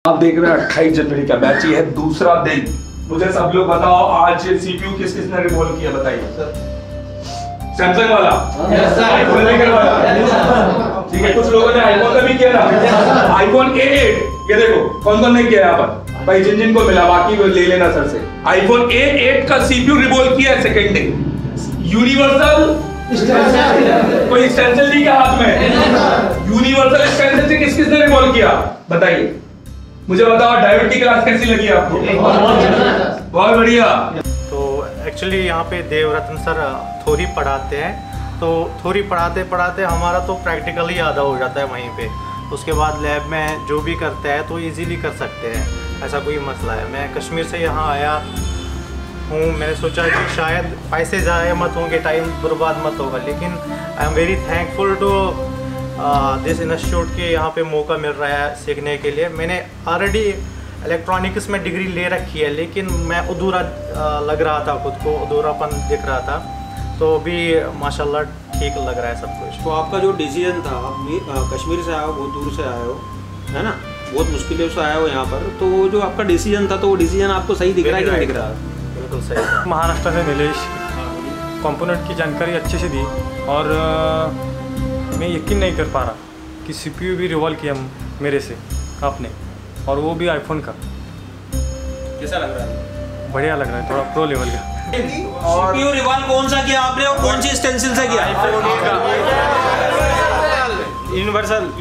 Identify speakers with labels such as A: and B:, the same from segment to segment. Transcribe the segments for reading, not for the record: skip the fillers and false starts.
A: आप देख रहे हैं 28 जनवरी का बैच, ये है दूसरा दिन। मुझे सब लोग बताओ आज सीपीयू किस किसने रिवॉल्व किया, बताइए। सैमसंग वाला, आईफोन वाला, ठीक है। कुछ लोगों ने आईफोन का भी किया ना, आईफोन 8। ये देखो कौन कौन ने किया यहाँ पर भाई, जिन जिन को मिला बाकी वो ले लेना सर से। आईफोन A8 का सीपीयू रिवॉल्व किया है सेकंड डे। यूनिवर्सल कोई एक्सटेंशन ली क्या हाथ में? यूनिवर्सल एक्सटेंशन से किस किसने रिवॉल्व किया बताइए मुझे। बताओ डायोड की क्लास कैसी लगी आपको? बहुत बढ़िया।
B: तो एक्चुअली यहाँ पे देवरत्न सर थ्योरी पढ़ाते हैं, तो थ्योरी पढ़ाते पढ़ाते हमारा तो प्रैक्टिकल ही आधा हो जाता है वहीं पे। उसके बाद लैब में जो भी करते हैं तो इजीली कर सकते हैं, ऐसा कोई मसला है। मैं कश्मीर से यहाँ आया हूँ, मैंने सोचा कि शायद पैसे ज़ाया मत होंगे, टाइम बर्बाद मत होगा, लेकिन I am very thankful to this institute के यहाँ पे मौका मिल रहा है सीखने के लिए। मैंने ऑलरेडी इलेक्ट्रॉनिक्स में डिग्री ले रखी है, लेकिन मैं अधूरा लग रहा था, खुद को अधूरापन दिख रहा था, तो अभी माशाल्लाह ठीक लग रहा है सब कुछ।
C: तो आपका जो डिसीजन था, कश्मीर से आए हो, बहुत दूर से आए हो, है ना, बहुत मुश्किलों से आए हो यहाँ पर, तो जो आपका डिसीजन था, तो वो डिसीजन आपको सही दिख रहा है कि नहीं दिख रहा?
B: बिल्कुल सही। महाराष्ट्र से नीलेश कंपोनेंट की जानकारी अच्छे से दी, और मैं यकीन नहीं कर पा रहा कि सीपीयू भी रिवॉल्व किया मेरे से आपने, और वो भी आईफोन का।
C: कैसा लग रहा है?
B: बढ़िया लग रहा है, थोड़ा प्रो लेवल का।
C: और सीपीयू रिवॉल्व कौन सा किया आपने और कौन सी स्टेंसिल से किया?
B: यूनिवर्सल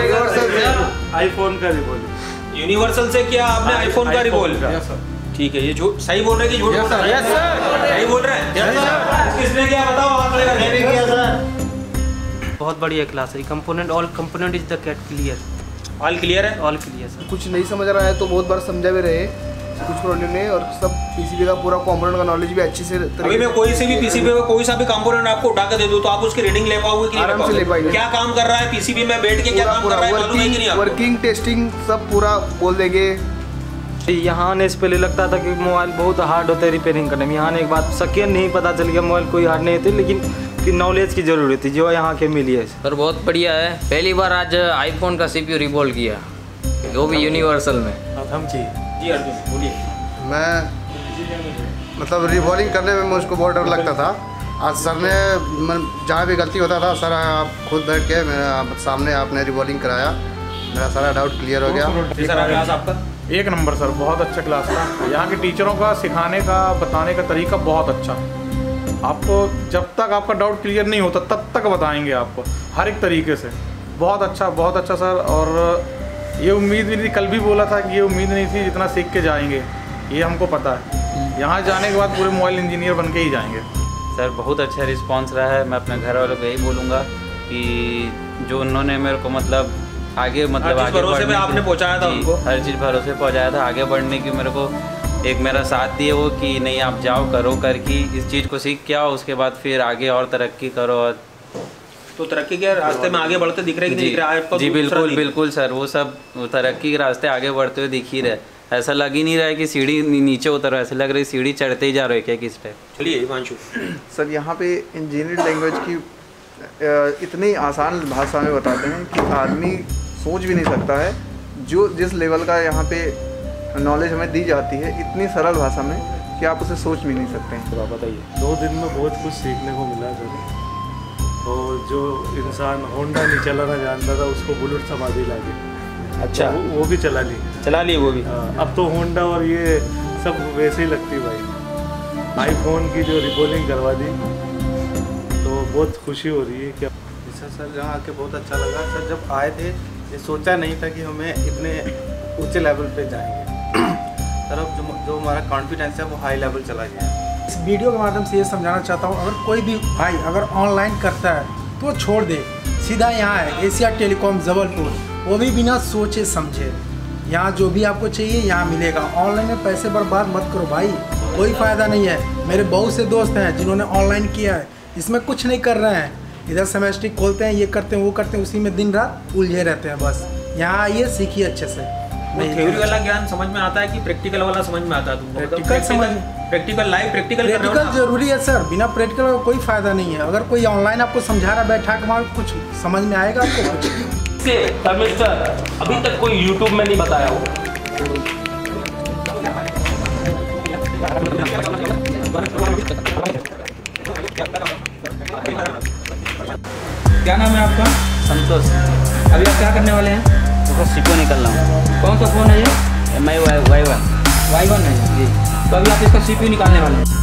B: आईफोन का रिवॉल्व।
C: यूनिवर्सल से किया आपने आईफोन का रिवॉल्व? ठीक है। ये झूठ सही बोल रहे हैं कि झूठ बोल रहे हैं? सही बोल रहे हैं। किसने किया बताओ? मैंने किया सर।
D: बहुत बढ़िया क्लास है। Component all component is the gate clear.
C: All clear है?
D: All clear sir.
E: कुछ नहीं समझ रहा है तो बहुत बार समझा भी रहे, कुछ प्रॉब्लम नहीं, और सब पीसीबी का पूरा कंपोनेंट का नॉलेज भी अच्छे से।
C: अभी मैं कोई से भी पीसीबी में कोई सा भी कंपोनेंट आपको उठा के दे दूं तो आप उसकी रीडिंग ले पाओगे कि
E: आराम से ले पाएंगे?
C: क्या काम कर रहा है पीसीबी में बैठ के, क्या काम कर रहा है मालूम है कि नहीं आपको?
E: वर्किंग टेस्टिंग सब पूरा बोल देंगे।
F: यहाँ आने से पहले लगता था कि मोबाइल बहुत हार्ड होता है रिपेयरिंग करने में। यहाँ आने के बाद सेकेंड नहीं पता चल गया मोबाइल कोई हार्ड नहीं होती, लेकिन कि नॉलेज की ज़रूरत थी जो यहाँ के मिली है।
G: सर बहुत बढ़िया है, पहली बार आज आईफोन का सीपीयू रिवॉल्व किया, वो भी यूनिवर्सल में।
B: हम जी
C: अर्जुन बोलिए।
H: मैं मतलब रिवॉल्विंग करने में मुझको बहुत डर लगता था। आज सर ने जहाँ भी गलती होता था, सर आप खुद बैठ के मेरे सामने आपने रिवॉल्विंग कराया, मेरा सारा डाउट क्लियर हो गया।
C: क्लास आपका
B: एक नंबर सर, बहुत अच्छा क्लास था। यहाँ के टीचरों का सिखाने का बताने का तरीका बहुत अच्छा। आपको जब तक आपका डाउट क्लियर नहीं होता तब तक बताएंगे आपको हर एक तरीके से। बहुत अच्छा सर। और ये उम्मीद भी नहीं थी, कल भी बोला था कि ये उम्मीद नहीं थी जितना सीख के जाएंगे, ये हमको पता है। यहाँ जाने के बाद पूरे मोबाइल इंजीनियर बन के ही जाएंगे।
I: सर बहुत अच्छा रिस्पांस रहा है। मैं अपने घर वालों को यही बोलूँगा कि जो उन्होंने मेरे को मतलब आगे
C: भरोसे पे आपने पहुँचाया था उनको,
I: हर चीज़ भरोसे पहुँचाया था, आगे बढ़ने की मेरे को एक मेरा साथ दिए वो कि नहीं आप जाओ करो करके इस चीज़ को सीख के आओ, उसके बाद फिर आगे और तरक्की करो। और
C: तो तरक्की के रास्ते में आगे बढ़ते दिख रहे कि नहीं दिख रहा है?
I: जी बिल्कुल सर, वो सब तरक्की के रास्ते आगे बढ़ते हुए दिख ही रहे। ऐसा लग ही नहीं रहा है कि सीढ़ी नीचे उतर, ऐसे लग रहा है सीढ़ी चढ़ते ही जा रहे क्या किस पे।
C: चलिए हिमांशु
E: सर, यहाँ पे इंजीनियरिंग लैंग्वेज की इतनी आसान भाषा में बताते हैं कि आदमी सोच भी नहीं सकता है। जो जिस लेवल का यहाँ पे नॉलेज हमें दी जाती है इतनी सरल भाषा में कि आप उसे सोच भी नहीं सकते हैं।
B: तो बताइए। 2 दिन में बहुत कुछ सीखने को मिला सर। और जो इंसान होंडा नहीं चलाना जानता था उसको बुलेट समाधि लगी।
C: अच्छा,
B: तो वो भी चला ली वो भी। अब तो होंडा और ये सब वैसे ही लगती भाई। आईफोन की जो रिवॉल्विंग करवा दी तो बहुत खुशी हो रही है। क्या
D: सर यहाँ आके बहुत अच्छा लगा सर। जब आए थे ये सोचा नहीं था कि हमें इतने ऊंचे लेवल पे जाएंगे सर। अब जो हमारा कॉन्फिडेंस है वो हाई लेवल चला गया।
J: इस वीडियो के माध्यम से ये समझाना चाहता हूँ, अगर कोई भी भाई अगर ऑनलाइन करता है तो छोड़ दे, सीधा यहाँ है एशिया टेलीकॉम जबलपुर, वो भी बिना सोचे समझे। यहाँ जो भी आपको चाहिए यहाँ मिलेगा। ऑनलाइन में पैसे बर्बाद मत करो भाई, कोई फ़ायदा नहीं है। मेरे बहुत से दोस्त हैं जिन्होंने ऑनलाइन किया है, इसमें कुछ नहीं कर रहे हैं, इधर सेमेस्ट्रिक खोलते हैं, ये करते हैं वो करते हैं, उसी में दिन रात उलझे रहते हैं। बस यहाँ आइए, सीखिए अच्छे से।
C: थ्योरी वाला ज्ञान समझ में आता है कि प्रैक्टिकल वाला समझ में आता है तुमको?
J: प्रैक्टिकल
C: लाइव प्रैक्टिकल
J: जरूरी है सर। बिना प्रैक्टिकल का कोई फायदा नहीं है। अगर कोई ऑनलाइन आपको समझा रहा बैठा के वहाँ कुछ समझ में आएगा आपको कुछ?
A: सर अभी तक कोई यूट्यूब में नहीं बताया हो
C: क्या नाम है आपका?
K: संतोष।
C: अभी आप क्या करने वाले हैं?
K: तो सीपीयू निकल रहा हूँ।
C: कौन सा फ़ोन है ये?
K: MI Y1।
C: Y1 है जी। तो अभी आप इसका CPU निकालने वाले हैं।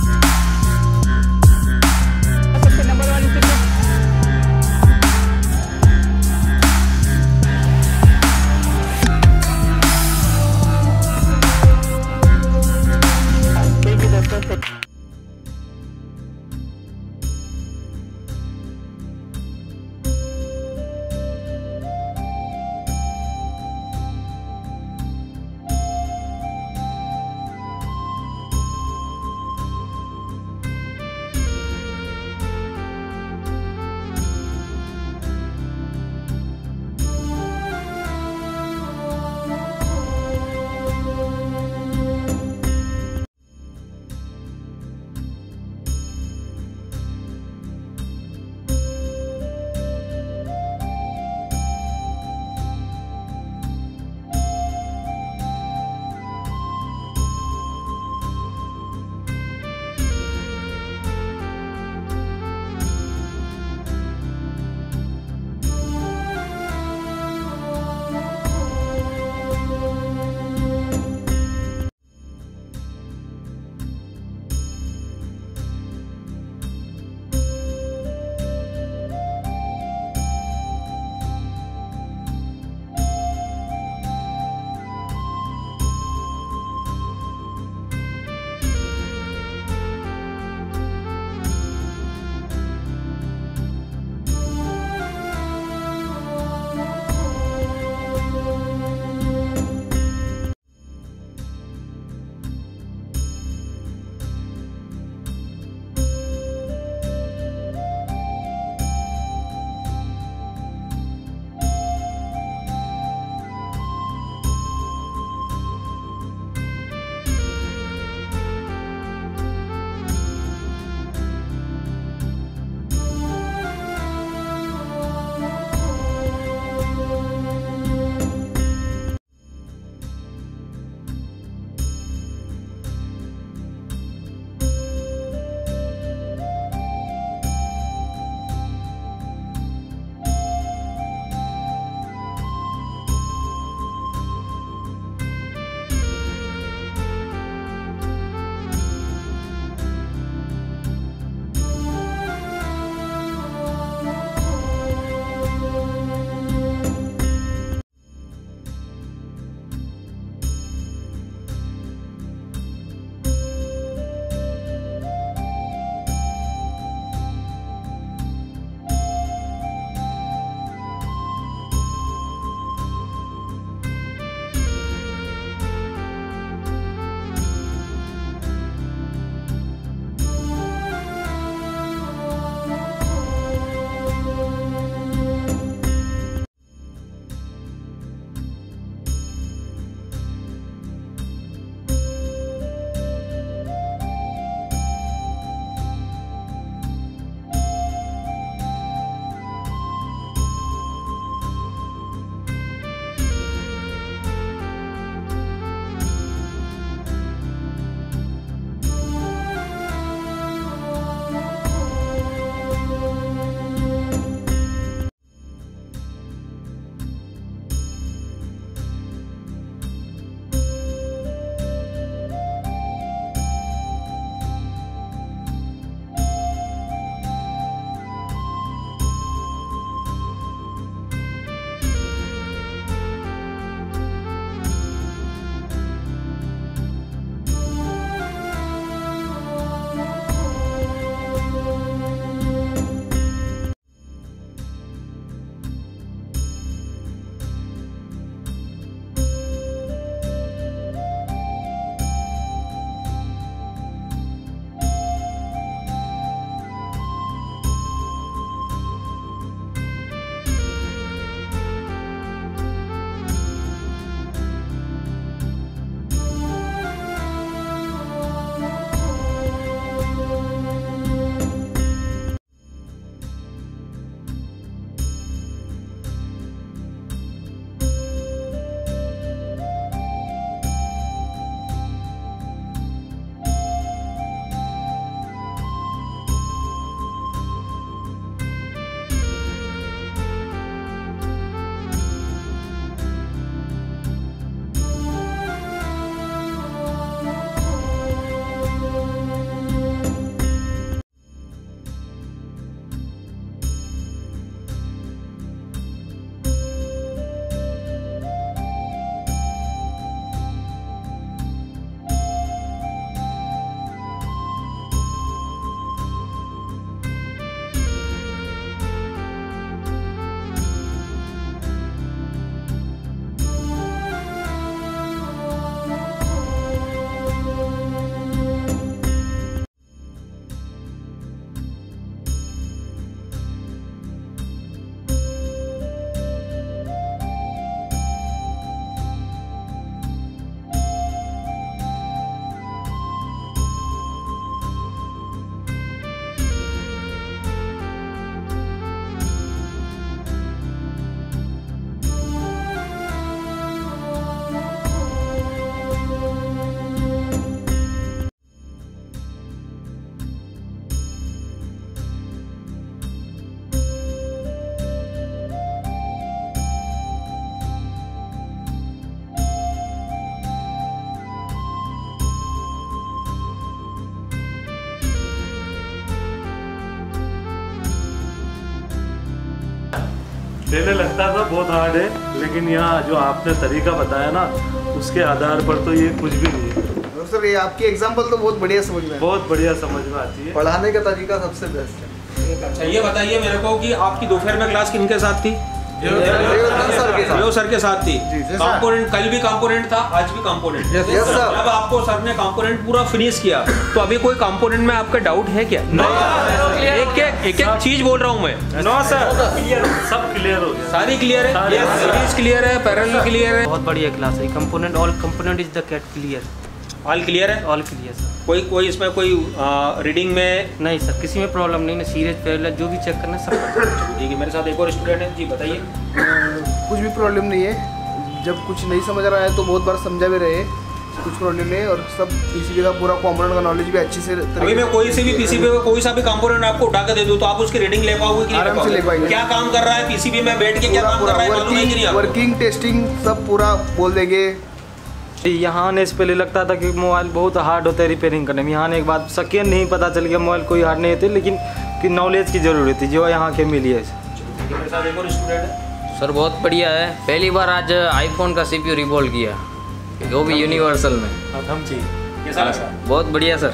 L: लेने लगता था बहुत हार्ड है, लेकिन यहाँ जो आपने तरीका बताया ना उसके आधार पर तो ये कुछ भी नहीं है।
E: सर ये आपकी एग्जांपल तो बहुत बढ़िया समझ में
L: बहुत बढ़िया समझ में आती है।
E: पढ़ाने का तरीका सबसे बेस्ट है।
C: अच्छा ये बताइए मेरे को कि आपकी दोपहर में क्लास किनके साथ थी? देव सर के साथ थी। कंपोनेंट कल भी कंपोनेंट था, आज भी कंपोनेंट। जब आपको सर ने कंपोनेंट पूरा फिनिश किया तो अभी कोई कंपोनेंट में आपका डाउट है क्या? एक चीज बोल रहा हूँ मैं।
L: नो सर, सब क्लियर हो गया,
C: सारी क्लियर है, सीरीज क्लियर है, पैरेलल क्लियर है।
F: बहुत बढ़िया क्लास है। Component all component is the cat clear.
C: All clear है?
F: All clear sir.
C: कोई इसमें कोई रीडिंग में
F: नहीं सर, किसी में प्रॉब्लम नहीं, सीरीज पैरेलल जो भी चेक करना सब
C: ठीक है। मेरे साथ एक और स्टूडेंट है, जी बताइए।
M: कुछ भी प्रॉब्लम नहीं है। जब कुछ नहीं समझ रहा है तो बहुत बार समझा भी रहे, कुछ प्रॉब्लम नहीं है। और सब पीसीबी का पूरा कंपोनेंट का नॉलेज भी अच्छे से।
C: अभी मैं कोई से भी पीसीबी का कोई सा भी कंपोनेंट आपको उठा के दे दूं तो आप उसकी रीडिंग ले पाओगे कि
M: आराम से ले पाएंगे।
C: क्या काम कर रहा है पीसीबी में बैठ के, क्या काम कर रहा है मालूम है कि नहीं आपको?
M: वर्किंग टेस्टिंग सब पूरा बोल देंगे।
F: यहाँ आने से पहले लगता था कि मोबाइल बहुत हार्ड होता है रिपेयरिंग करने में। यहाँ आने के बाद सेकेंड नहीं पता चल गया मोबाइल कोई हार्ड नहीं होते, लेकिन कि नॉलेज की ज़रूरत थी जो यहाँ के मिली है।
C: मेरे साथ एक और स्टूडेंट है।
G: सर बहुत बढ़िया है। पहली बार आज आईफोन का CPU रिवॉल्व किया, वो भी यूनिवर्सल में।
C: कैसा लगा?
G: बहुत बढ़िया सर।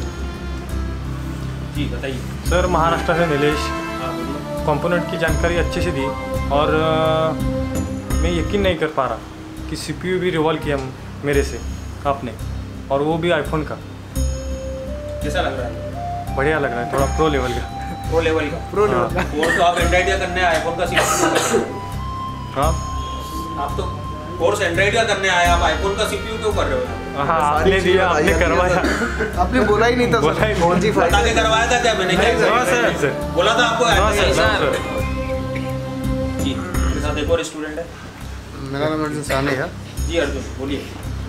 C: जी बताइए।
N: सर महाराष्ट्र से नीलेश। कंपोनेंट की जानकारी अच्छे से दी और मैं यकीन नहीं कर पा रहा कि CPU भी रिवॉल्व किया मेरे से आपने, और वो भी आईफोन का।
C: कैसा लग रहा है?
N: बढ़िया लग रहा है, थोड़ा प्रो लेवल का।
C: प्रो लेवल का? प्रो लेवल का। तो आप एंड्रॉइड का करने आए आईफोन का CPU?
N: हाँ
C: आप तो कोर्स एंड्रॉइड का करने आए, आप आईफोन का CPU क्यों कर रहे हो?
N: हाँ आपने दिया, आपने करवाया।
M: आपने बोला ही नहीं था सर।
C: बता के करवाया था क्या मैंने? क्या
N: सर
C: बोला था आपको?
N: सर
C: जी मेरे साथ एक और स्टूडेंट है।
H: मेरा नाम अर्जुन सानी है।
C: जी अर्जुन बोलिए।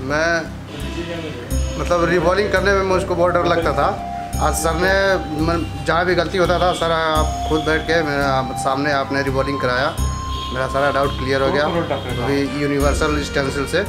H: मैं मतलब रिवॉल्विंग करने में मुझको बहुत डर लगता था। आज सर ने जहाँ भी गलती होता था सर आप खुद बैठ के मेरे सामने आपने रिवॉल्विंग कराया, मेरा सारा डाउट क्लियर हो गया। अभी यूनिवर्सल स्टेंसिल से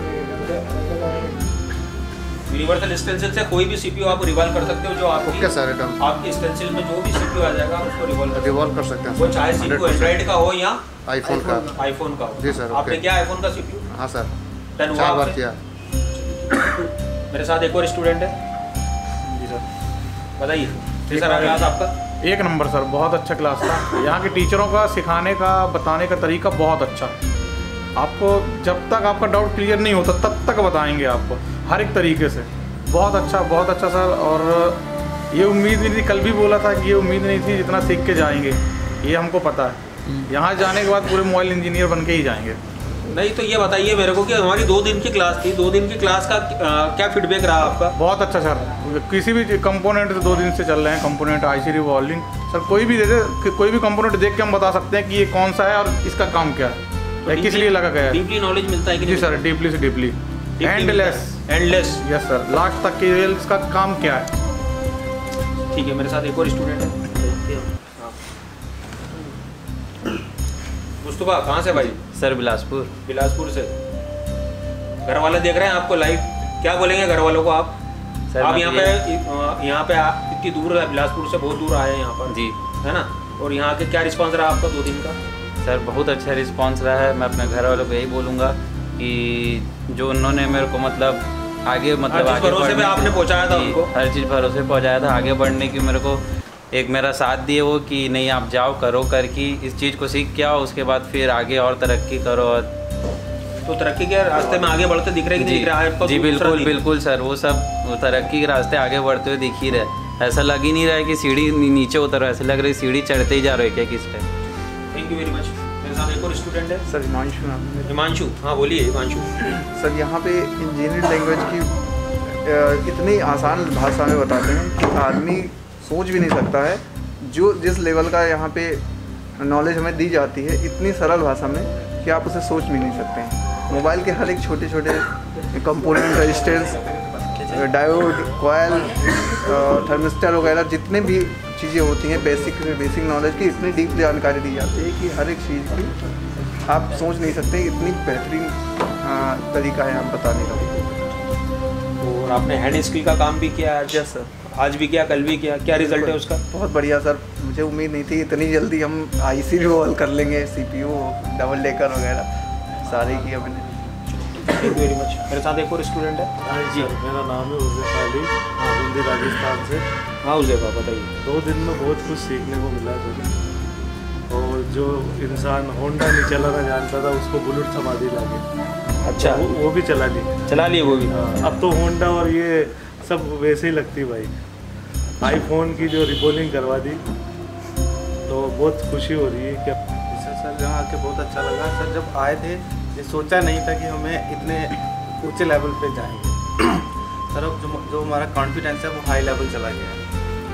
C: से कोई भी CPU आप रिवॉल्व कर सकते हो जो आपकी
H: ओके सर एकदम
C: आपकी स्टेंसिल में जो भी CPU आ जाएगा उसको
H: रिवॉल्व कर सकते हैं।
C: वो चाहे CPU एंड्रॉइड का हो या
H: आईफोन का
C: हो।
H: जी सर।
C: आपने क्या आईफोन का CPU?
H: हाँ सर
C: 4
H: बार किया।
C: मेरे साथ एक और स्टूडेंट है।
N: जी सर
C: बताइए कैसा रहा क्लास आपका?
N: एक नंबर सर, बहुत अच्छा क्लास था। यहाँ के टीचरों का सिखाने का बताने का तरीका बहुत अच्छा। आपको जब तक आपका डाउट क्लियर नहीं होता तब तक बताएंगे आपको हर एक तरीके से। बहुत अच्छा सर। और ये उम्मीद नहीं थी, कल भी बोला था कि ये उम्मीद नहीं थी जितना सीख के जाएंगे, ये हमको पता है। यहाँ जाने के बाद पूरे मोबाइल इंजीनियर बन के ही जाएंगे।
C: नहीं तो ये बताइए मेरे को कि हमारी 2 दिन की क्लास थी, 2 दिन की क्लास का क्या फीडबैक रहा आपका?
N: बहुत अच्छा सर। किसी भी कंपोनेंट 2 दिन से चल रहे हैं, कंपोनेंट IC रिवॉल्विंग सर, कोई भी दे दे, कोई भी कंपोनेंट देख के हम बता सकते हैं कि ये कौन सा है और इसका काम क्या है, किस लिए लगा गया है।
C: डीपली नॉलेज मिलता है कि
N: जी सर, डीपली से deeply, endless. Yes sir, last तक की इसका काम क्या है।
C: ठीक है। मेरे साथ एक और स्टूडेंट है। मुस्तफा कहाँ से भाई?
I: सर बिलासपुर
C: से। घर वाले देख रहे हैं आपको लाइव, क्या बोलेंगे घर वालों को आप?
I: सर
C: आप यहाँ पे इतनी दूर है, बिलासपुर से बहुत दूर आए हैं यहाँ पर
I: जी,
C: है ना? और यहाँ के क्या रिस्पांस रहा आपका 2 दिन का?
I: सर बहुत अच्छा रिस्पांस रहा है। मैं अपने घर वालों को यही बोलूँगा कि जो उन्होंने मेरे को मतलब आगे
C: भरोसे पे आपने पहुँचाया था उनको,
I: हर चीज़ भरोसे पहुँचाया था आगे बढ़ने की, मेरे को एक मेरा साथ दिए वो कि नहीं आप जाओ करो करके इस चीज़ को सीख के आओ, उसके बाद फिर आगे और तरक्की करो। और
C: तो तरक्की के रास्ते में आगे बढ़ते दिख रहे कि नहीं दिख रहा है?
I: जी बिल्कुल सर, वो सब तरक्की के रास्ते आगे बढ़ते हुए दिख ही रहे। ऐसा लग ही नहीं रहा है कि सीढ़ी नीचे उतर रहा है, ऐसा लग रहा है सीढ़ी चढ़ते ही जा रहे क्या किस time.
C: Thank you very much. मेरे साथ एक और स्टूडेंट है
E: सर, हिमांशु।
C: हिमांशु, हाँ बोलिए हिमांशु।
E: सर यहाँ पे इंजीनियरिंग लैंग्वेज की इतनी आसान भाषा में बताते हैं कि आदमी सोच भी नहीं सकता है। जो जिस लेवल का यहाँ पे नॉलेज हमें दी जाती है इतनी सरल भाषा में कि आप उसे सोच भी नहीं सकते हैं। मोबाइल के हर एक छोटे component, resistance, diode, coil, thermistor वगैरह जितने भी चीज़ें होती हैं बेसिक नॉलेज की इतनी डीप जानकारी दी जाती है कि हर एक चीज़ की आप सोच नहीं सकते। इतनी बेहतरीन तरीका है आप बताने का।
C: और आपने हैंड स्किल का काम भी किया है?
E: यस सर,
C: आज भी किया, कल भी किया, क्या रिजल्ट है उसका?
E: बहुत बढ़िया सर। मुझे उम्मीद नहीं थी इतनी जल्दी हम आईसी रिवॉल्व कर लेंगे, सीपीयू डबल डेकर वगैरह सारे की अपने।
C: Thank you very much. मेरे साथ एक और स्टूडेंट है
L: जी, मेरा नाम है उज़ैफ़ अली, बूंदी राजस्थान से।
C: हाँ उज़ैफ़ बताइए।
L: 2 दिन में बहुत कुछ सीखने को मिला मुझे, और जो इंसान होंडा नहीं चलाना जानता था उसको बुलेट समाधि लगी।
C: अच्छा,
L: वो भी चला लिए
C: वो भी।
L: अब तो होंडा और ये सब वैसे ही लगती भाई। आईफोन की जो रिबॉलिंग करवा दी तो बहुत खुशी हो रही है। क्या
D: सर यहाँ आके बहुत अच्छा लगा सर। जब आए थे ये सोचा नहीं था कि हमें इतने ऊंचे लेवल पे जाएंगे सर। अब जो हमारा कॉन्फिडेंस है वो हाई लेवल चला गया है।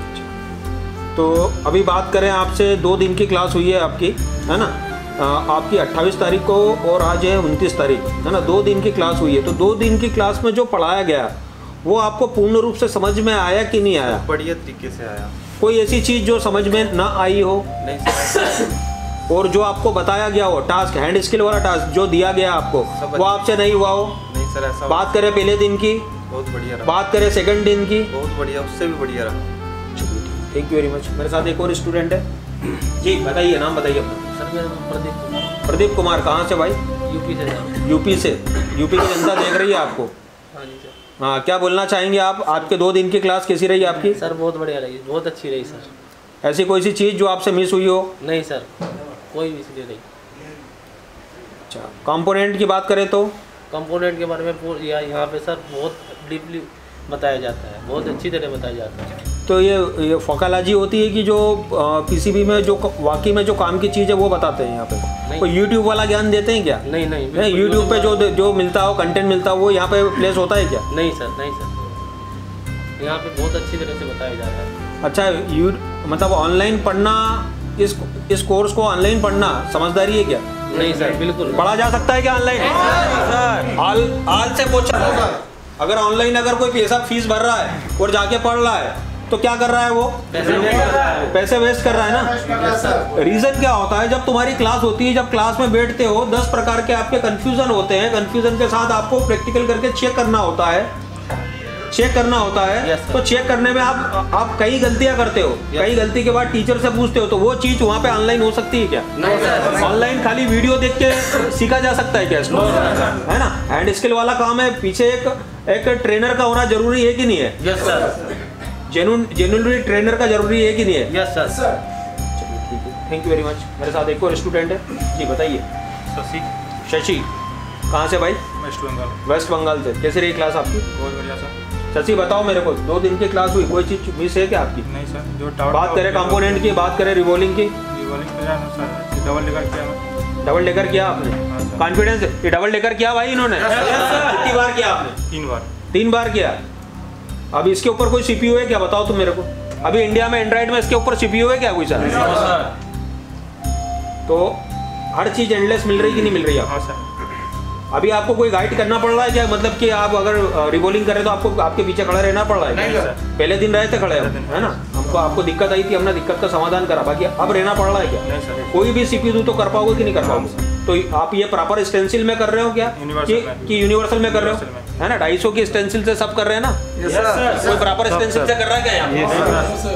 C: तो अभी बात करें आपसे, 2 दिन की क्लास हुई है आपकी, है ना? आपकी 28 तारीख को और आज है 29 तारीख, है ना? 2 दिन की क्लास हुई है। तो 2 दिन की क्लास में जो पढ़ाया गया वो आपको पूर्ण रूप से समझ में आया कि नहीं आया?
D: बढ़िया तरीके से आया।
C: कोई ऐसी चीज़ जो समझ में ना आई हो?
D: नहीं सर।
C: और जो आपको बताया गया हो टास्क, हैंड स्किल वाला टास्क जो दिया गया आपको, वो आपसे नहीं हुआ हो?
D: नहीं सर, ऐसा।
C: बात करें पहले दिन की,
D: बहुत बढ़िया रहा।
C: बात करें सेकंड दिन की,
D: बहुत बढ़िया, उससे भी बढ़िया रहा।
C: Thank you very much. मेरे साथ एक और स्टूडेंट है जी, बताइए नाम बताइए अपना।
K: सर मेरा नाम प्रदीप कुमार।
C: प्रदीप कुमार, कहाँ से भाई?
K: यूपी से सर।
C: यूपी से। यूपी की जनता देख रही है आपको।
K: हाँ जी सर।
C: हाँ, क्या बोलना चाहेंगे आप? आपके 2 दिन की क्लास कैसी रही आपकी?
K: सर बहुत बढ़िया रही, बहुत अच्छी रही सर।
C: ऐसी कोई सी चीज़ जो आपसे मिस हुई हो?
K: नहीं सर, कोई मिस नहीं रही।
C: अच्छा, कंपोनेंट की बात करें तो?
K: कंपोनेंट के बारे में यहाँ पे सर बहुत डीपली बताया जाता है, बहुत अच्छी तरह बताया जाता है।
C: तो ये फोकालॉजी होती है कि जो पीसीबी में जो वाकई में जो काम की चीज़ है वो बताते हैं यहाँ पे? कोई यूट्यूब वाला ज्ञान देते हैं क्या?
K: नहीं
C: यूट्यूब पे जो मिलता हो, कंटेंट मिलता हो, वो यहाँ पे प्लेस होता है क्या?
K: नहीं सर, यहाँ पे बहुत अच्छी तरह से बताया जा रहा है।
C: अच्छा, मतलब ऑनलाइन पढ़ना, इस कोर्स को ऑनलाइन पढ़ना समझदारी है क्या?
K: नहीं सर, बिल्कुल।
C: पढ़ा जा सकता है क्या ऑनलाइन? हाल से पूछा, अगर ऑनलाइन अगर कोई पैसा फीस भर रहा है और जाके पढ़ रहा है तो क्या कर रहा है वो? पैसे वेस्ट कर रहा है ना। रीजन क्या होता है? जब तुम्हारी क्लास होती है, जब क्लास में बैठते हो, 10 प्रकार के आपके कंफ्यूजन होते हैं। कंफ्यूजन के साथ आपको प्रैक्टिकल करके चेक करना होता है। तो चेक करने में आप कई गलतियां करते हो। कई गलती के बाद टीचर से पूछते हो, तो वो चीज वहाँ पे ऑनलाइन हो सकती है क्या?
K: नहीं सर।
C: ऑनलाइन खाली वीडियो देख के सीखा जा सकता है क्या इसको? है ना? हैंड स्किल वाला काम है, पीछे एक ट्रेनर का होना जरूरी है कि नहीं है?
K: Yes sir.
C: जेन्युइनली ट्रेनर का जरूरी है कि नहीं है?
K: Yes sir.
C: चलिए ठीक है, थैंक यू वेरी मच। मेरे साथ एक और स्टूडेंट है जी, बताइए। शशि, कहाँ से भाई? वेस्ट बंगाल से। कैसे रही क्लास आपकी?
O: बहुत बढ़िया सर।
C: शशि बताओ मेरे को, 2 दिन की क्लास हुई, कोई चीज मिस है क्या आपकी?
O: नहीं सर। जो
C: बात करें कंपोनेंट की, बात करें रिवॉल्विंग की।
O: डबल डेकर किया मैं।
C: डबल डेकर किया आपने? कॉन्फिडेंस? ये डबल डेकर किया भाई इन्होंने? कितनी बार किया आपने?
O: 3 बार।
C: 3 बार किया। अब इसके ऊपर कोई सीपीयू है क्या? बताओ तुम मेरे को। अभी इंडिया में एंड्रॉइड में इसके ऊपर सीपीयू है क्या कोई सर? तो हर चीज एंडलेस मिल रही कि नहीं मिल रही?
O: हाँ सर।
C: अभी आपको कोई गाइड करना पड़ रहा है क्या? मतलब कि आप अगर रिबॉलिंग करें तो आपको आपके पीछे खड़ा रहना पड़ रहा है?
O: नहीं सर।
C: पहले दिन रहे थे खड़े, है ना? आपको दिक्कत आई थी, हमने दिक्कत का समाधान करा, बाकी अब रहना पड़ रहा है क्या?
O: नहीं सर।
C: कोई भी सीपीयू तो कर पाओगे कि नहीं कर पाओगे? तो आप ये प्रॉपर स्टेंसिल में कर रहे हो क्या कि यूनिवर्सल में कर रहे हो? है ना? 250 की स्टेंसिल से सब कर रहे हैं ना? कोई प्रॉपर स्टेंसिल से कर रहा है क्या यहाँ?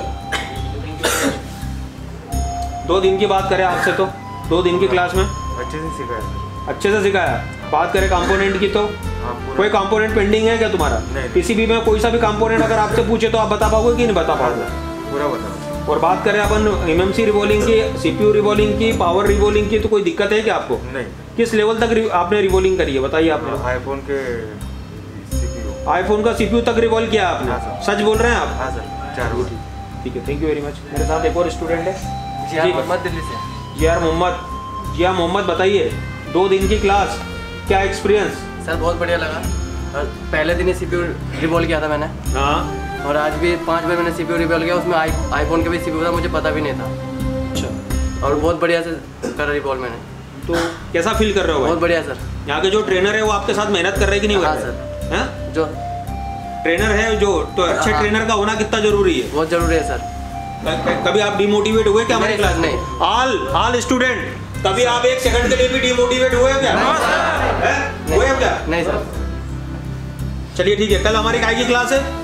C: 2 दिन की बात करें आपसे तो 2 दिन की क्लास में अच्छे से सिखाया। बात करें कंपोनेंट की तो कोई कंपोनेंट पेंडिंग है क्या तुम्हारा? पीसीबी में कोई सा भी कंपोनेंट अगर आपसे पूछे तो आप बता पाओगे कि नहीं बता पाओगे?
O: पूरा बता।
C: और बात करें अपन एमएमसी रिवॉल्विंग की, सीपीयू रिवॉल्विंग की, पावर रिवॉल्विंग की, तो कोई दिक्कत है क्या आपको?
O: नहीं।
C: किस लेवल तक आपने रिवॉल्विंग करी है बताइए आपने?
O: आईफोन के सीपीयू।
C: आईफोन का सीपीयू तक रिवॉल्व किया आपने? सच बोल रहे हैं आप?
O: हाँ सर, 4 बार।
C: ठीक है, थैंक यू वेरी मच। मेरे साथ एक और स्टूडेंट है
K: जी मोहम्मद, दिल्ली से।
C: जी मोहम्मद बताइए, 2 दिन की क्लास, क्या एक्सपीरियंस?
P: सर बहुत बढ़िया लगा। और पहले दिन ही सीपीयू रिवॉल्व किया था मैंने।
C: हाँ।
P: और आज भी 5 बार मैंने सीपीयू रिवॉल्व किया, उसमें आईफोन का भी सीपीयू था, मुझे पता भी नहीं था।
C: अच्छा।
P: और बहुत बढ़िया से करा रिवॉल्व मैंने।
C: तो कैसा फील कर रहे हो?
P: बहुत बढ़िया सर।
C: यहाँ के जो ट्रेनर है वो आपके साथ मेहनत कर रहे हैं कि नहीं?
P: हाँ सर।
C: हैं?
P: जो
C: ट्रेनर है जो, तो अच्छे ट्रेनर का होना कितना जरूरी है?
P: बहुत जरूरी है सर।
C: कभी आप डिमोटिवेट हुए क्या हमारी क्लास में? ऑल स्टूडेंट, कभी आप 1 सेकंड के लिए भी डिमोटिवेट हुए क्या? हुए क्या?
P: नहीं सर।
C: चलिए ठीक है, कल हमारी काय की क्लास है?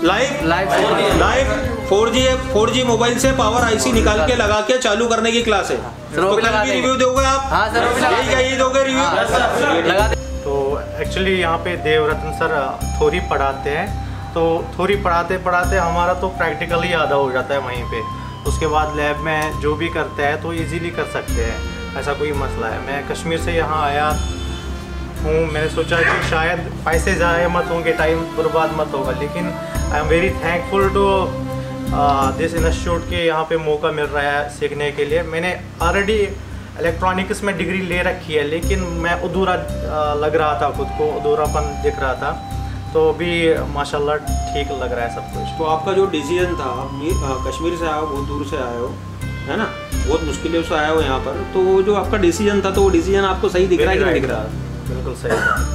C: लाइव 4G मोबाइल से पावर आईसी निकाल के लगा के चालू करने की क्लास है। तो कल भी रिव्यू दोगे आप?
P: हाँ सर,
C: यही दोगे रिव्यू?
B: तो एक्चुअली यहाँ पे देवरत्न सर थ्योरी पढ़ाते हैं, तो थ्योरी पढ़ाते पढ़ाते हमारा तो प्रैक्टिकल ही आधा हो जाता है वहीं पे। उसके बाद लैब में जो भी करते हैं तो इजीली कर सकते हैं, ऐसा कोई मसला है। मैं कश्मीर से यहाँ आया हूँ, मैंने सोचा कि शायद पैसे ज़ाया मत होंगे, टाइम बर्बाद मत होगा, लेकिन I am very thankful to this institute के यहाँ पे मौका मिल रहा है सीखने के लिए। मैंने ऑलरेडी इलेक्ट्रॉनिक्स में डिग्री ले रखी है, लेकिन मैं अधूरा लग रहा था, खुद को अधूरापन दिख रहा था, तो अभी माशाल्लाह ठीक लग रहा है सब कुछ।
C: तो आपका जो डिसीजन था, आप कश्मीर से आए हो, बहुत दूर से आए हो, है ना, बहुत मुश्किलों से आए हो यहाँ पर, तो वो जो आपका डिसीजन था, तो वो डिसीजन आपको सही दिख रहा है कि नहीं दिख रहा?
B: बिल्कुल सही था।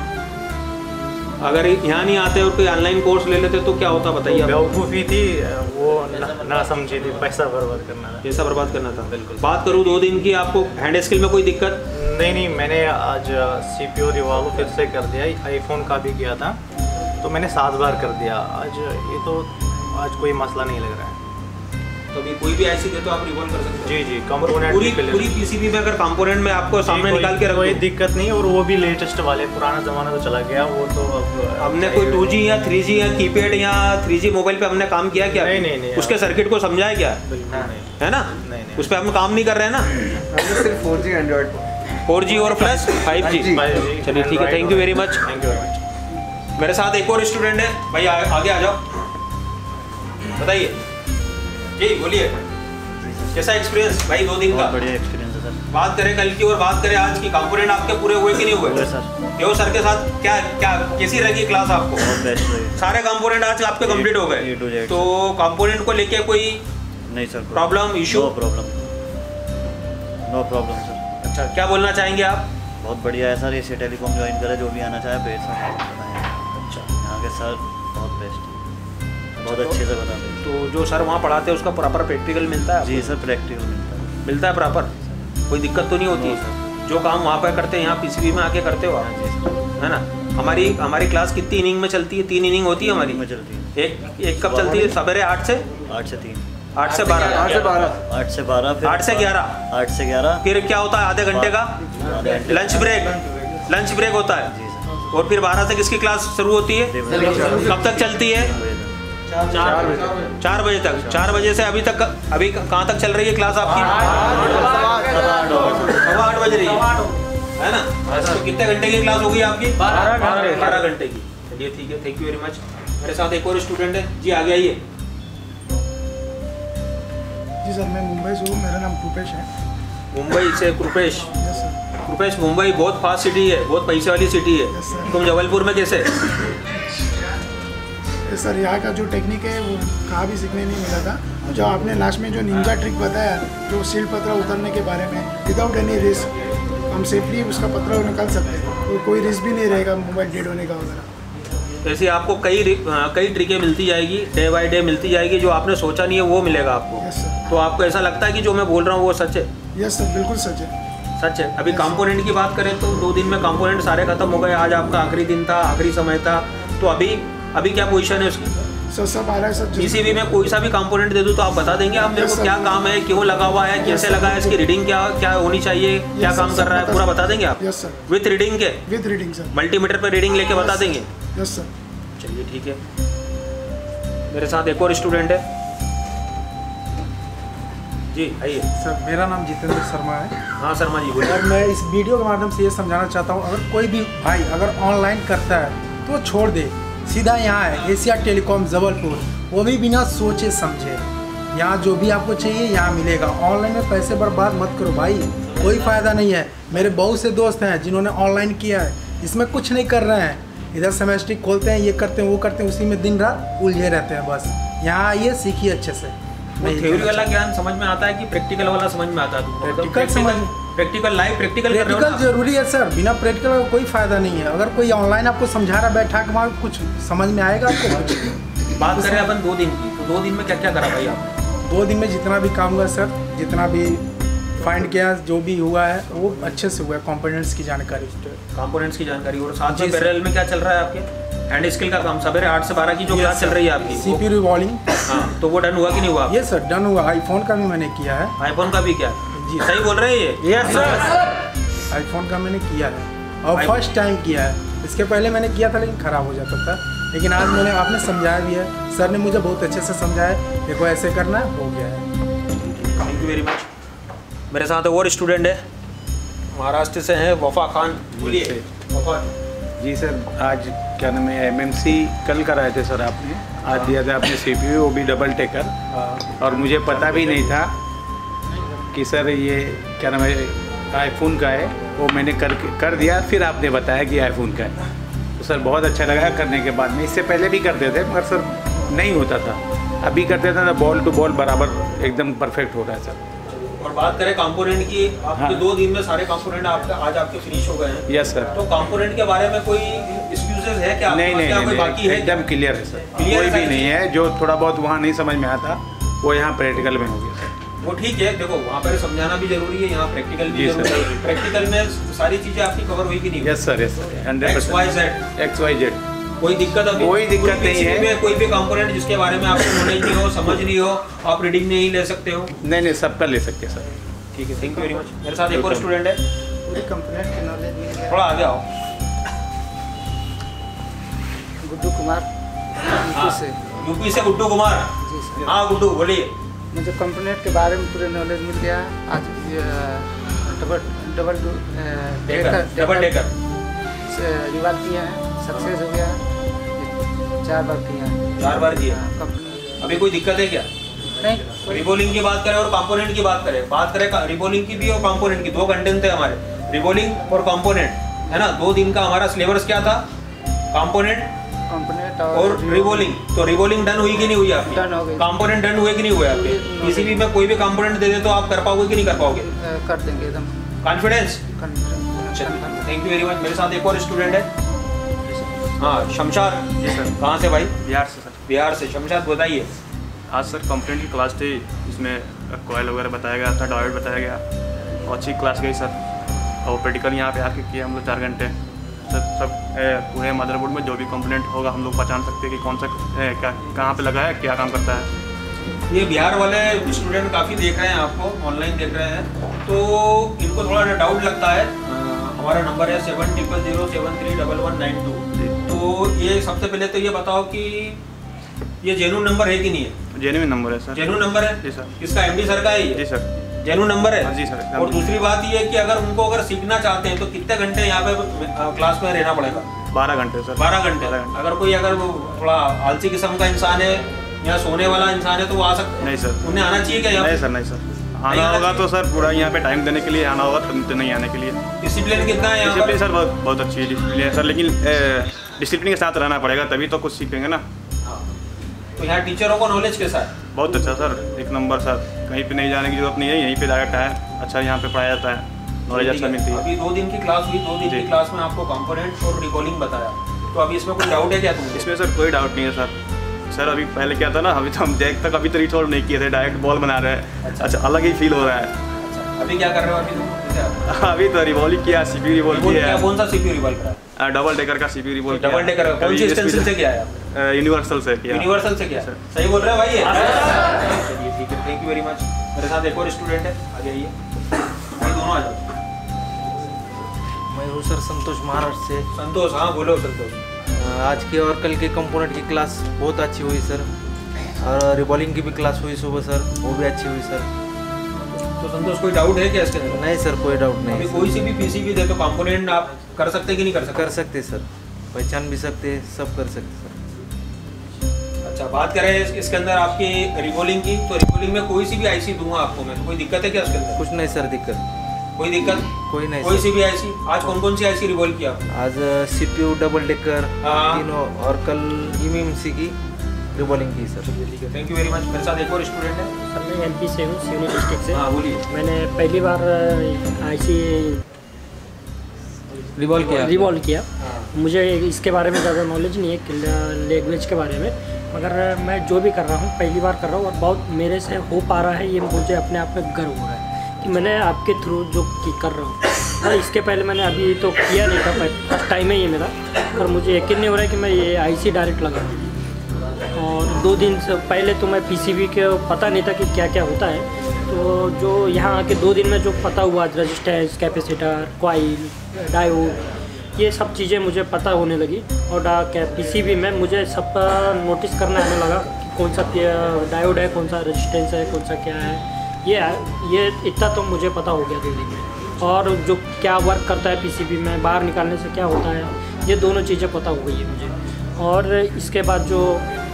C: अगर यहाँ नहीं आते और कोई ऑनलाइन कोर्स ले लेते तो क्या होता बताइए?
B: बेवकूफ़ी थी, वो ना समझी थी, पैसा बर्बाद करना था।
C: पैसा बर्बाद करना था, बिल्कुल। बात करूँ 2 दिन की, आपको हैंड स्किल में कोई दिक्कत?
B: नहीं, मैंने आज CPU रिवॉल्व फिर से कर दिया, आईफोन का भी किया था, तो मैंने 7 बार कर दिया आज। ये तो आज कोई मसला नहीं लग रहा है।
C: तो अभी कोई भी ऐसी दे तो आप रिवॉल्व कर सकते हैं?
B: जी, कंपोनेंट
C: पूरी PCB में अगर कंपोनेंट में आपको सामने निकाल के रखो,
B: कोई दिक्कत नहीं। और वो भी लेटेस्ट वाले, पुराना ज़माना तो चला गया, वो तो अब
C: हमने कोई 2G या 3G या कीपैड या 3G मोबाइल पे हमने काम किया क्या?
B: नहीं,
C: उसके सर्किट को समझाया क्या है ना? उस पर हम काम नहीं कर रहे हैं ना,
E: सिर्फ 4G एंड्रॉइड,
C: 4G और प्लस 5G। चलिए ठीक है, थैंक यू वेरी मच। मेरे साथ एक और स्टूडेंट है भाई, आगे आ जाओ, बताइए जी, बोलिए कैसा एक्सपीरियंस भाई 2 दिन का?
Q: बढ़िया एक्सपीरियंस है सर।
C: बात करें कल की और बात करें आज की, कंपोनेंट आपके पूरे हुए कि नहीं हुए?
Q: सर
C: देव सर के साथ क्या कैसी रही क्लास आपको?
Q: बहुत बेस्ट रही।
C: सारे कंपोनेंट आज आपके कंप्लीट हो गए, तो कंपोनेंट को लेके कोई
Q: नहीं sir
C: problem issue?
Q: No problem sir.
C: अच्छा, क्या बोलना चाहेंगे आप?
Q: बहुत बढ़िया है सर, एशिया टेलीकॉम ज्वाइन करें, जो भी आना चाहे बेस्ट सर। अच्छा, यहाँ के सर बहुत बेस्ट, बहुत अच्छे से बताते हैं।
C: तो जो सर वहाँ पढ़ाते हैं उसका प्रॉपर प्रैक्टिकल मिलता है?
Q: जी सर, प्रैक्टिकल
C: मिलता है प्रॉपर, कोई दिक्कत तो नहीं होती है? जो काम वहाँ पर करते हैं यहाँ PCB में आके करते हो आप, है ना? हमारी क्लास कितनी इनिंग में चलती है? 3 इनिंग होती है हमारी में चलती है। एक कब चलती है? सवेरे 8 से 3, 8 से 12,
Q: 8 से 12,
C: 8 से 11,
Q: 8 से 11।
C: फिर क्या होता है? आधे घंटे का लंच ब्रेक होता है, और फिर 12 से किसकी क्लास शुरू होती है? कब तक चलती है? 4 बजे तक। 4 बजे से अभी कहाँ तक चल रही है क्लास आपकी? 8 बज रही है ना? तो कितने घंटे की क्लास होगी आपकी? 12 घंटे की। चलिए ठीक है, थैंक यू वेरी मच। मेरे साथ एक और स्टूडेंट है जी, आगे आइए।
J: जी सर, मैं मुंबई से हूँ, मेरा नाम कृपेश है।
C: मुंबई से कृपेश? कृपेश, मुंबई बहुत फास्ट सिटी है, बहुत पैसे वाली सिटी है, तुम जबलपुर में कैसे?
J: सर यहाँ का जो टेक्निक है वो कहाँ भी सीखने नहीं मिला था। जो आपने लास्ट में जो निंजा ट्रिक बताया, जो सील पत्थर उतरने के बारे में, विदाउट एनी रिस्क हम सेफली उसका पत्थर निकाल सकते हैं, तो कोई रिस्क भी नहीं रहेगा मोबाइल डेड होने का वगैरह।
C: ऐसे आपको कई ट्रिकें मिलती जाएगी, डे बाय डे मिलती जाएगी, जो आपने सोचा नहीं है वो मिलेगा आपको। तो आपको ऐसा लगता है कि जो मैं बोल रहा हूँ वो सच है?
J: यस सर, बिल्कुल सच है।
C: सच है। अभी कंपोनेंट की बात करें तो 2 दिन में कंपोनेंट सारे खत्म हो गए, आज आपका आखिरी दिन था, आखिरी समय था, तो अभी क्या पोजीशन है उसकी?
J: सर सब आ रहा है सर।
C: PCB में कोई सा भी कंपोनेंट दे दूँ तो आप बता देंगे आप मेरे को क्या काम है, क्यों लगा हुआ है, कैसे लगा है, इसकी रीडिंग क्या होनी चाहिए, क्या काम कर रहा है, पूरा बता देंगे आप?
J: Yes sir.
C: विथ रीडिंग के?
J: With reading sir.
C: मल्टीमीटर पे रीडिंग लेके बता देंगे?
J: Yes sir.
C: चलिए ठीक है। मेरे साथ एक और स्टूडेंट है जी, आइए।
J: सर मेरा नाम जितेंद्र शर्मा है।
C: हाँ शर्मा जी बोलिए।
J: सर मैं इस वीडियो के माध्यम से ये समझाना चाहता हूँ, अगर कोई भी भाई अगर ऑनलाइन करता है तो छोड़ दे, सीधा यहाँ है एशिया टेलीकॉम जबलपुर, वो भी बिना सोचे समझे। यहाँ जो भी आपको चाहिए यहाँ मिलेगा। ऑनलाइन में पैसे बर्बाद मत करो भाई, कोई फ़ायदा नहीं है। मेरे बहुत से दोस्त हैं जिन्होंने ऑनलाइन किया है, इसमें कुछ नहीं कर रहे हैं, इधर सेमेस्टर खोलते हैं, ये करते हैं वो करते हैं, उसी में दिन रात उलझे रहते हैं। बस यहाँ आइए, सीखिए अच्छे से।
C: थ्योरी वाला ज्ञान समझ में आता है कि प्रैक्टिकल वाला समझ में आता है? प्रैक्टिकल लाइव प्रैक्टिकल कर रहे हो ना?
J: जरूरी है सर, बिना प्रैक्टिकल का कोई फायदा नहीं है। अगर कोई ऑनलाइन आपको समझा रहा बैठा के वहाँ कुछ समझ में आएगा आपको?
C: बात करें अपन 2 दिन की, तो 2 दिन में क्या क्या करा भाई आपने?
J: 2 दिन में जितना भी काम हुआ सर, जितना भी फाइंड किया, जो भी हुआ है वो अच्छे से हुआ है। कंपोनेंट्स की जानकारी
C: और साथ में पैरेलल में क्या चल रहा है आपके? हैंड स्किल का काम सवेरे 8 से 12 की जो क्लास चल रही है आपकी,
J: CPU रिवॉल्विंग,
C: हाँ, तो वो डन हुआ कि नहीं हुआ?
J: ये सर डन हुआ। आईफोन का भी मैंने किया है।
C: आईफोन का भी क्या?
J: जी
C: सही बोल रहे हैं ये?
J: यस सर, आईफोन का मैंने किया है और फर्स्ट टाइम किया है। इसके पहले मैंने किया था लेकिन ख़राब हो जाता था, लेकिन आज मैंने आपने समझाया भी है, सर ने मुझे बहुत अच्छे से समझाया, देखो ऐसे करना है, हो गया है।
C: Thank you very much. मेरे साथ और स्टूडेंट है, महाराष्ट्र से हैं, वफा खान। बोलिए वफा।
R: जी सर, आज क्या नाम है, MMC कल कराए थे सर आपने, आज दिया था आपने CPU, वो भी डबल टेकर, और मुझे पता भी नहीं था कि सर ये क्या नाम है आईफोन का है, वो मैंने कर दिया, फिर आपने बताया कि आईफोन का है, तो सर बहुत अच्छा लगा करने के बाद में। इससे पहले भी करते थे मगर सर नहीं होता था, अभी करते थे ना बॉल टू बॉल बराबर एकदम परफेक्ट हो रहा है सर।
C: और बात करें कंपोनेंट की, आपके
R: हाँ।
C: 2 दिन में सारे कंपोनेंट आज आपके फिनिश हो गए हैं।
R: Yes sir.
C: तो कंपोनेंट के बारे में कोई एक्सक्यूजेस है क्या?
R: नहीं,
C: बाकी है?
R: एकदम क्लियर है सर, कोई भी नहीं है। जो थोड़ा बहुत वहाँ नहीं समझ में आता वो यहाँ प्रैक्टिकल में हो गया सर।
C: वो ठीक है, देखो वहाँ पर समझाना भी जरूरी है, यहाँ प्रैक्टिकल भी जरूरी है। प्रैक्टिकल में सारी चीजें आपकी कवर हुई कि नहीं?
R: Yes sir, yes sir, 100%। XYZ
C: कोई दिक्कत अभी?
R: कोई दिक्कत नहीं है।
C: कोई भी कंपोनेंट जिसके बारे में आपको नॉलेज नहीं हो, समझ नहीं हो, आप रीडिंग नहीं ले सकते हो?
R: नहीं, सबका ले सकते हैं सर।
C: ठीक है, थैंक यू वेरी मच। मेरे साथ एक और स्टूडेंट है,
J: पूरी कंपोनेंट की नॉलेज मिल गया।
C: थोड़ा आगे आओ।
S: गुड्डू कुमार,
C: यूपी से गुड्डू कुमार।
S: जी सर।
C: हाँ गुड्डू बोलिए।
S: मुझे कंपोनेंट के बारे में पूरी नॉलेज मिल गया। आज डबल डेकर रिवाल किया है, सक्सेस हो गया है, 4 बार किया है।
C: 4 बार किया। अभी कोई दिक्कत है क्या?
S: नहीं।
C: रिबोलिंग की बात करें और कंपोनेंट की बात करें रिबोलिंग की भी और कंपोनेंट की, 2 कंटेंट थे हमारे, रिबोलिंग और कंपोनेंट, है ना। 2 दिन का हमारा सिलेबस क्या था? कंपोनेंट और रिबोलिंग। तो रिबोलिंग डन हुई कि नहीं हुई आपकी?
S: डन हो गई।
C: कंपोनेंट डन हुए कि नहीं हुए आपके? किसी भी में कोई भी कंपोनेंट दे दे तो आप कर पाओगे कि नहीं कर पाओगे?
S: कर देंगे एकदम।
C: Confidence? Thank you very much. मेरे साथ एक और स्टूडेंट है, हाँ शमशाद।
T: जी सर।
C: कहाँ से भाई?
T: बिहार से सर।
C: बिहार से। शमशाद बताइए।
T: आज सर कंपोनेंट की क्लास थी, इसमें कॉयल वगैरह बताया गया था, डायोड बताया गया, और अच्छी क्लास गई सर। और प्रैक्टिकल यहाँ पे आके किया हम लोग 4 घंटे सर। सब पूरे मदरबोर्ड में जो भी कंपोनेंट होगा हम लोग पहचान सकते हैं कि कौन सा क्या कहाँ पे लगा है, क्या काम करता है।
C: ये बिहार वाले स्टूडेंट काफ़ी देख रहे हैं आपको, ऑनलाइन देख रहे हैं, तो इनको थोड़ा डाउट लगता है। हमारा नंबर है 7000731192। तो ये सबसे पहले तो ये बताओ कि ये जेन्युइन नंबर है कि नहीं है?
T: जेन्युइन नंबर है सर।
C: जेन्युइन नंबर है?
T: जी सर।
C: किसका? MD सर का है ये?
T: जी सर।
C: जेन्युइन नंबर है?
T: जी सर।
C: और दूसरी बात ये है कि अगर उनको अगर सीखना चाहते हैं तो कितने घंटे यहाँ पे क्लास में रहना पड़ेगा?
T: 12 घंटे सर।
C: 12 घंटे। अगर कोई अगर वो थोड़ा आलसी किस्म का इंसान है या सोने वाला इंसान है तो वो आ सकता?
T: नहीं सर।
C: उन्हें आना चाहिए क्या?
T: नहीं सर, नहीं सर, आना होगा तो सर पूरा यहाँ पे टाइम देने के लिए आना होगा, तो नहीं आने के लिए।
C: डिसिप्लिन कितना है यहाँ?
T: डिसिप्लिन सर बहुत अच्छी है डिसिप्लिन है सर, लेकिन डिसिप्लिन के साथ रहना पड़ेगा तभी तो कुछ सीखेंगे ना।
C: तो यहाँ टीचरों को नॉलेज कैसा है?
T: बहुत अच्छा सर, 1 नंबर सर, कहीं पे नहीं जाने की जरूरत नहीं है, यहीं पे डायरेक्ट है, अच्छा यहाँ पे पढ़ाया जाता है, नॉलेज अच्छा मिलती है।
C: अभी 2 दिन की क्लास हुई, 2 दिन की क्लास में आपको कंपोनेंट और रिकॉलिंग बताया, तो अभी इसमें कोई डाउट है क्या तुमको?
T: इसमें सर कोई डाउट नहीं है सर। अभी पहले क्या था ना, अभी तो हम जैक तक अभी तो रिसॉल्व नहीं किए थे, डायरेक्ट बॉल बना रहे हैं। अच्छा अलग ही फील हो रहा है।
C: अभी क्या कर रहे हो अभी तुम?
T: अभी तो रिवॉल्व किया, CPU रिवॉल्व किया।
C: कौन सा CPU रिवॉल्व करा?
T: डबल डेकर का CPU रिवॉल्व किया।
C: डबल डेकर कौन सी एक्सटेंशन से किया है?
T: यूनिवर्सल से किया।
C: यूनिवर्सल से किया। सही बोल रहे हैं भाई ये? चलिए ठीक है, थैंक यू वेरी मच। मेरे साथ एक और स्टूडेंट है, आगे आइए भाई, दोनों आ जाओ।
D: मैं हूँ सर संतोष, महाराष्ट्र से।
C: संतोष, हाँ बोलो संतोष।
D: आज की और कल की कंपोनेंट की क्लास बहुत अच्छी हुई सर, और रिबॉलिंग की भी क्लास हुई सुबह सर, वो भी अच्छी हुई सर।
C: तो संतोष कोई डाउट है क्या इसके अंदर?
D: नहीं सर, कोई डाउट नहीं।
C: अभी कोई सी भी PCB दे तो कंपोनेंट आप कर सकते कि नहीं कर सकते?
D: कर सकते सर, पहचान भी सकते, सब कर सकते सर।
C: अच्छा बात करें इसके अंदर आपकी रिबॉलिंग की, तो रिबॉलिंग में कोई सी भी IC दूंगा आपको मैं, तो कोई दिक्कत है क्या इसके अंदर?
D: कुछ नहीं सर, दिक्कत
C: कोई दिक्कत?
D: कोई नहीं।
C: कोई सी भी IC? आज कौन सी IC रिवॉल्व किया?
D: आज CPU डबल डेकर तीनों, और कल MMC की रिबॉलिंग की सर।
C: ठीक है, थैंक यू वेरी मच। मेरे साथ एक और स्टूडेंट है
U: सर, मैं MP से हूँ, सिवनी डिस्ट्रिक्ट से।
C: हाँ बोलिए।
U: मैंने पहली बार IC रिवॉल्व किया। मुझे इसके बारे में ज़्यादा नॉलेज नहीं है, लैंग्वेज के बारे में, मगर मैं जो भी कर रहा हूँ पहली बार कर रहा हूँ और बहुत मेरे से हो पा रहा है, ये मुझे अपने आप में गर्व हो रहा है कि मैंने आपके थ्रू जो कर रहा हूँ हाँ, इसके पहले मैंने अभी तो किया नहीं था, फर्स्ट टाइम है ये मेरा, पर मुझे यकीन नहीं हो रहा है कि मैं ये आईसी डायरेक्ट लगा। और 2 दिन से पहले तो मैं पीसीबी के पता नहीं था कि क्या क्या होता है, तो जो यहाँ आके 2 दिन में जो पता हुआ, रेजिस्टेंस, कैपेसिटर, कॉइल, डायोड, ये सब चीज़ें मुझे पता होने लगी। और पीसीबी में मुझे सब नोटिस करना आने लगा कि कौन सा डायोड है, कौन सा रेजिस्टेंस है, कौन सा क्या है, ये इतना तो मुझे पता हो गया 2 दिन में। और जो क्या वर्क करता है पीसीबी में, बाहर निकालने से क्या होता है, ये दोनों चीज़ें पता हो गई है मुझे। और इसके बाद जो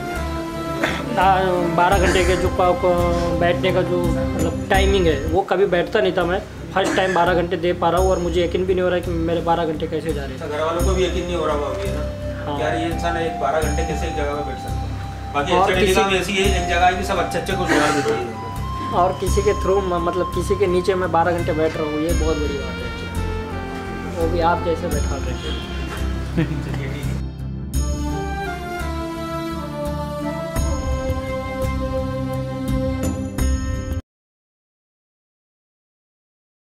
U: 12 घंटे के जो बैठने का जो मतलब टाइमिंग है, वो कभी बैठता नहीं था मैं, फर्स्ट टाइम 12 घंटे दे पा रहा हूँ। और मुझे यकीन भी नहीं हो रहा है कि मेरे 12 घंटे कैसे जा रहे हैं।
C: घर वालों को भी यकीन नहीं हो रहा होगा अभी ना। हाँ। यार ये इंसान एक 12 घंटे कैसे एक जगह पे बैठ सकता है। बाकी
U: और
C: टेलीकॉम ऐसी है, एक जगह है कि सब अच्छे कुछ जोड़ देती है।
U: और किसी के थ्रू मतलब किसी के नीचे मैं 12 घंटे बैठ रहा हूँ, ये बहुत बड़ी बात है। वो भी आप जैसे बैठा रहे हैं।